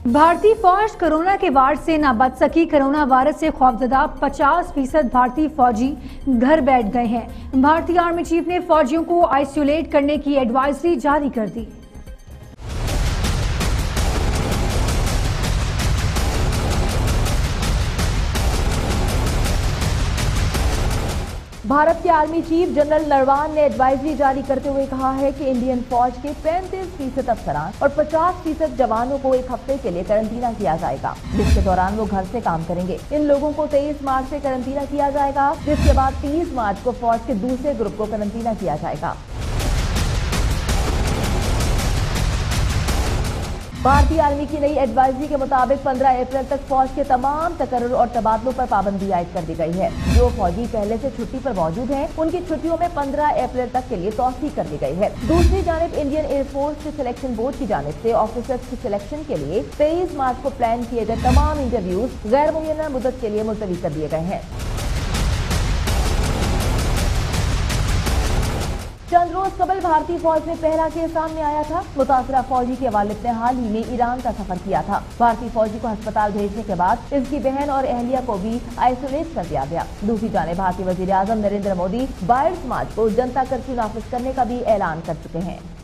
भारतीय फौज कोरोना के वार से न बच सकी। कोरोना वायरस से खौफजदा 50% भारतीय फौजी घर बैठ गए हैं। भारतीय आर्मी चीफ ने फौजियों को आइसोलेट करने की एडवाइजरी जारी कर दी। भारत के आर्मी चीफ जनरल नरवान ने एडवाइजरी जारी करते हुए कहा है कि इंडियन फौज के 35% अफसरान और 50% जवानों को एक हफ्ते के लिए कैरेंटीना किया जाएगा, जिसके दौरान वो घर से काम करेंगे। इन लोगों को 23 मार्च से कैरेंटीना किया जाएगा, जिसके बाद 30 मार्च को फौज के दूसरे ग्रुप को कैरेंटीना किया जाएगा। भारतीय आर्मी की नई एडवाइजरी के मुताबिक 15 अप्रैल तक फौज के तमाम तकर्रुर और तबादलों पर पाबंदी आयद कर दी गई है। जो फौजी पहले से छुट्टी पर मौजूद हैं, उनकी छुट्टियों में 15 अप्रैल तक के लिए तौसीह कर दी गई है। दूसरी जानिब इंडियन एयरफोर्स के सिलेक्शन बोर्ड की जानिब से ऑफिसर्स की सिलेक्शन के लिए 23 मार्च को प्लान किए गए तमाम इंटरव्यूज गैर मुय्यना मुद्दत के लिए मुलतवी कर दिए गए हैं। चंद रोज कबल भारतीय फौज में पहला केस सामने आया था। मुतासरा फौजी के वालिद ने हाल ही में ईरान का सफर किया था। भारतीय फौजी को अस्पताल भेजने के बाद इसकी बहन और अहलिया को भी आइसोलेट कर दिया गया। दूसरी जानिब भारतीय वजीर आजम नरेंद्र मोदी 22 मार्च को जनता कर्फ्यू नाफिज करने का भी ऐलान कर चुके हैं।